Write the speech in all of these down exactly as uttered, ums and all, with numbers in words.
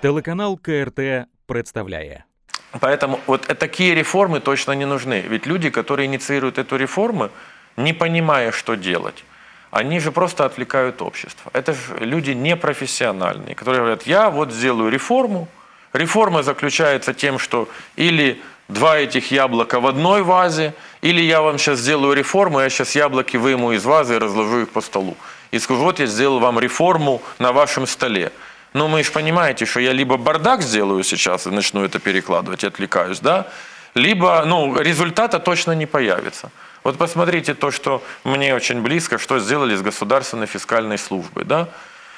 Телеканал КРТ представляє. Поэтому вот такие реформы точно не нужны. Ведь люди, которые инициируют эту реформу, не понимая, что делать, они же просто отвлекают общество. Это же люди непрофессиональные, которые говорят: я вот сделаю реформу. Реформа заключается тем, что или два этих яблока в одной вазе, или я вам сейчас сделаю реформу, я сейчас яблоки выму из вазы и разложу их по столу. И скажу: вот я сделал вам реформу на вашем столе. Но вы же понимаете, что я либо бардак сделаю сейчас и начну это перекладывать, и отвлекаюсь, да? Либо ну, результата точно не появится. Вот посмотрите то, что мне очень близко, что сделали с государственной фискальной службой. Да?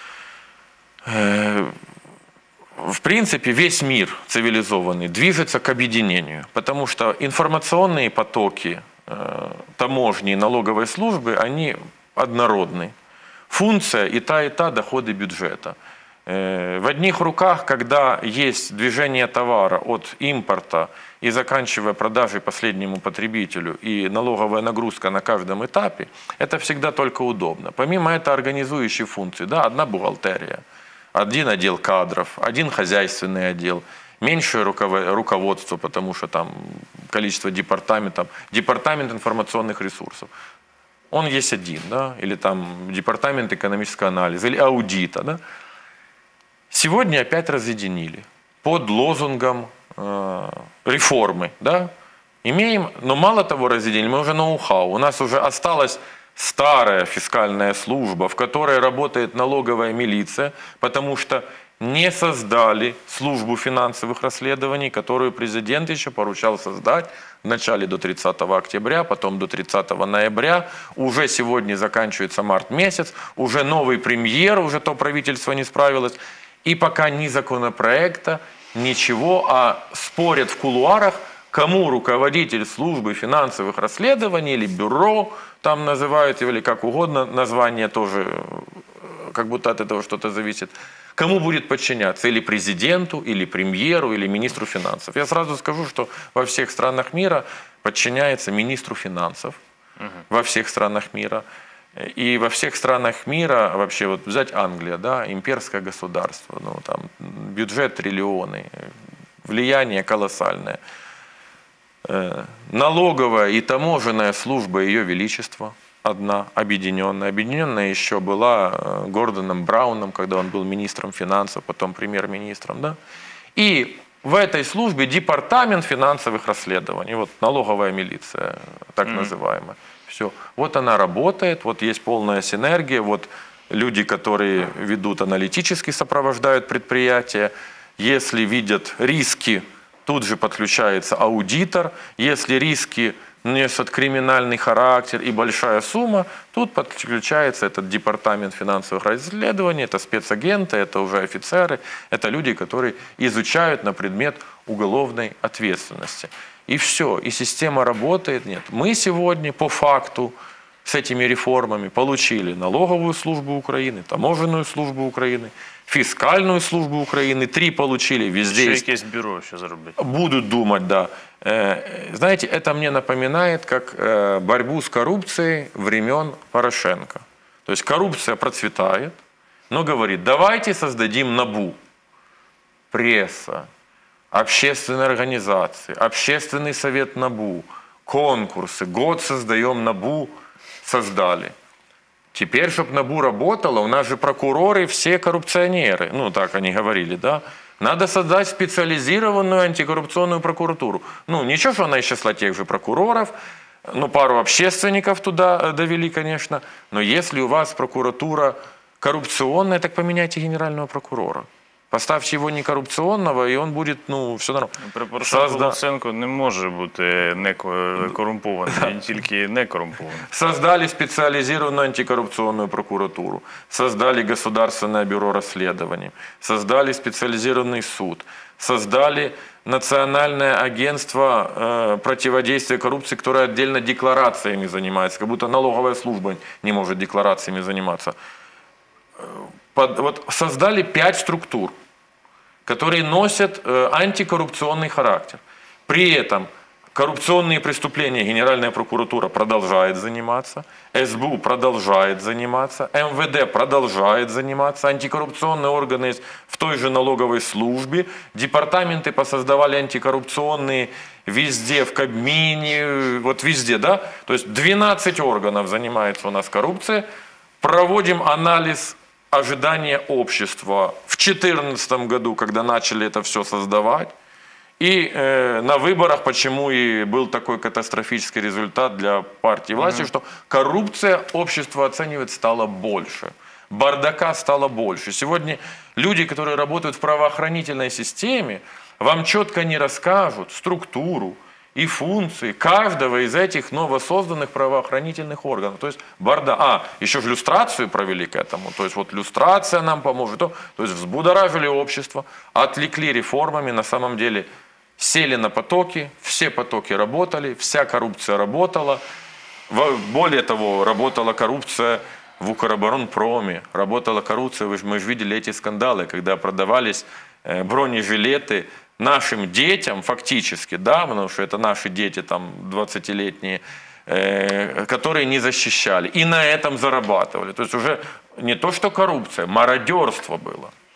В принципе, весь мир цивилизованный движется к объединению, потому что информационные потоки таможни и налоговой службы, они однородны. Функция и та, и та доходы бюджета. В одних руках, когда есть движение товара от импорта и заканчивая продажей последнему потребителю и налоговая нагрузка на каждом этапе, это всегда только удобно. Помимо этого организующей функции, да, одна бухгалтерия, один отдел кадров, один хозяйственный отдел, меньшее руководство, потому что там количество департаментов, департамент информационных ресурсов. Он есть один, да, или там департамент экономического анализа, или аудита, да. Сегодня опять разъединили под лозунгом э, реформы. Да? Имеем, но мало того разъединили, мы уже ноу-хау. У нас уже осталась старая фискальная служба, в которой работает налоговая милиция, потому что не создали службу финансовых расследований, которую президент еще поручал создать вначале до тридцатого октября, потом до тридцатого ноября. Уже сегодня заканчивается март месяц, уже новый премьер, уже то правительство не справилось. И пока ни законопроекта, ничего, а спорят в кулуарах, кому руководитель службы финансовых расследований или бюро, там называют, или как угодно, название тоже, как будто от этого что-то зависит, кому будет подчиняться, или президенту, или премьеру, или министру финансов. Я сразу скажу, что во всех странах мира подчиняется министру финансов, угу. Во всех странах мира. И во всех странах мира, вообще вот взять Англия, да, имперское государство, ну, там, бюджет триллионы, влияние колоссальное. Налоговая и таможенная служба Ее Величества одна, объединенная. Объединенная еще была Гордоном Брауном, когда он был министром финансов, потом премьер-министром. Да? И в этой службе департамент финансовых расследований, вот налоговая милиция, так mm-hmm. называемая. Все. Вот она работает, вот есть полная синергия, вот люди, которые ведут аналитически, сопровождают предприятия. Если видят риски, тут же подключается аудитор. Если риски несут криминальный характер и большая сумма, тут подключается этот департамент финансовых расследований, это спецагенты, это уже офицеры, это люди, которые изучают на предмет уголовной ответственности. И все, и система работает. Нет, мы сегодня по факту с этими реформами получили налоговую службу Украины, таможенную службу Украины, фискальную службу Украины, три получили везде. Еще есть бюро еще заработать. Будут думать, да. Знаете, это мне напоминает как борьбу с коррупцией времен Порошенко. То есть коррупция процветает, но говорит: давайте создадим НАБУ. Пресса, общественные организации, общественный совет НАБУ, конкурсы, год создаем НАБУ, создали. Теперь, чтобы НАБУ работало, у нас же прокуроры все коррупционеры, ну так они говорили, да? Надо создать специализированную антикоррупционную прокуратуру. Ну ничего, что она из числа тех же прокуроров, ну пару общественников туда довели, конечно, но если у вас прокуратура коррупционная, так поменяйте генерального прокурора. Поставьте його не корупційного, і він буде, ну, все нормально. При Порошенку Луценко не може бути не корумпований, він тільки не корумпований. Создали специализированную антикоррупционную прокуратуру, создали Государственное бюро расследований, создали специализированный суд, создали Национальное агентство э, противодействия коррупции, которое отдельно декларациями занимается, как будто налоговая служба не может декларациями заниматься. Вот создали пять структур, которые носят э, антикоррупционный характер. При этом Коррупционные преступления Генеральная прокуратура продолжает заниматься, эс бэ у продолжает заниматься, эм вэ дэ продолжает заниматься, антикоррупционные органы есть в той же налоговой службе, департаменты посоздавали антикоррупционные везде, в Кабмине, вот везде, да? То есть двенадцать органов занимается у нас коррупцией. Проводим анализ ожидания общества в две тысячи четырнадцатом году, когда начали это все создавать. И э, на выборах, почему и был такой катастрофический результат для партии власти, mm-hmm. что коррупция общество оценивает стало больше, бардака стало больше. Сегодня люди, которые работают в правоохранительной системе, вам четко не расскажут структуру и функции каждого из этих новосозданных правоохранительных органов. То есть барда... А, еще же люстрацию провели к этому. То есть вот люстрация нам поможет. То, то есть взбудоражили общество, отвлекли реформами, на самом деле сели на потоки, все потоки работали, вся коррупция работала. Более того, работала коррупция в Укроборонпроме, работала коррупция, мы же видели эти скандалы, когда продавались бронежилеты нашим детям фактически, да, потому что это наши дети там двадцатилетние, э, которые не защищали и на этом зарабатывали. То есть уже не то что коррупция, мародерство было.